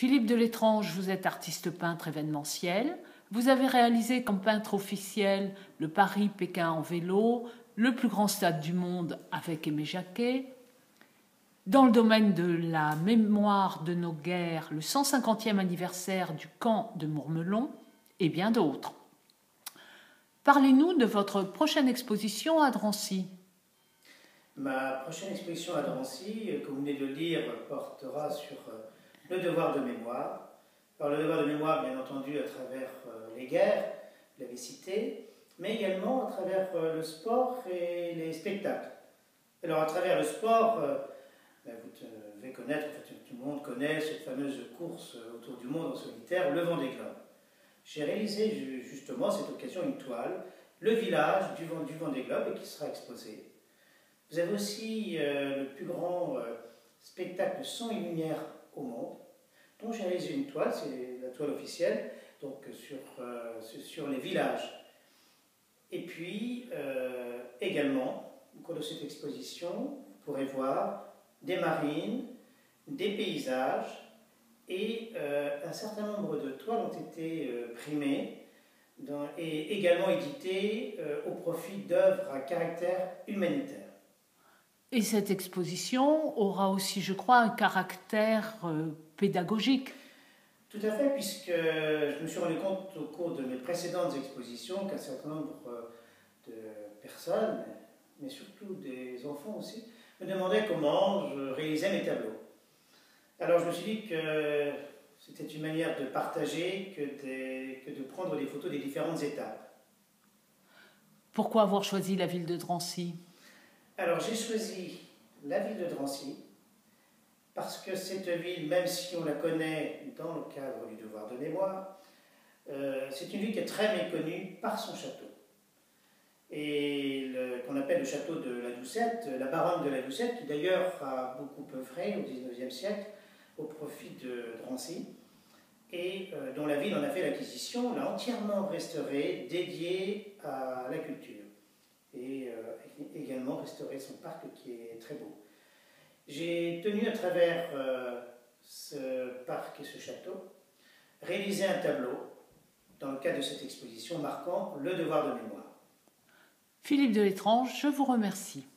Philippe Delétrange, vous êtes artiste peintre événementiel. Vous avez réalisé comme peintre officiel le Paris-Pékin en vélo, le plus grand stade du monde avec Aimé Jacquet. Dans le domaine de la mémoire de nos guerres, le 150e anniversaire du camp de Mourmelon et bien d'autres. Parlez-nous de votre prochaine exposition à Drancy. Ma prochaine exposition à Drancy, comme vous venez de le dire, portera sur le devoir de mémoire. Alors le devoir de mémoire, bien entendu, à travers les guerres, vous l'avez cité, mais également à travers le sport et les spectacles. Alors à travers le sport, vous devez connaître, en fait, tout le monde connaît cette fameuse course autour du monde en solitaire, le Vendée Globe. J'ai réalisé justement à cette occasion une toile, le village du Vendée Globe, qui sera exposé. Vous avez aussi le plus grand spectacle de son et lumière au monde, dont j'ai réalisé une toile, c'est la toile officielle, donc sur les villages. Et puis, également, au cours de cette exposition, vous pourrez voir des marines, des paysages, et un certain nombre de toiles ont été primées et également éditées au profit d'œuvres à caractère humanitaire. Et cette exposition aura aussi, je crois, un caractère pédagogique. Tout à fait, puisque je me suis rendu compte au cours de mes précédentes expositions qu'un certain nombre de personnes, mais surtout des enfants aussi, me demandaient comment je réalisais mes tableaux. Alors je me suis dit que c'était une manière de partager que de prendre des photos des différentes étapes. Pourquoi avoir choisi la ville de Drancy ? Alors j'ai choisi la ville de Drancy parce que cette ville, même si on la connaît dans le cadre du devoir de mémoire, c'est une ville qui est très méconnue par son château. Et qu'on appelle le château de la Doucette, la baronne de la Doucette, qui d'ailleurs a beaucoup œuvré au XIXe siècle au profit de Drancy, et dont la ville en a fait l'acquisition, l'a entièrement restaurée, dédiée à la culture. Et également restaurer son parc qui est très beau. J'ai tenu à travers ce parc et ce château réaliser un tableau dans le cadre de cette exposition marquant le devoir de mémoire. Philippe Delétrange, je vous remercie.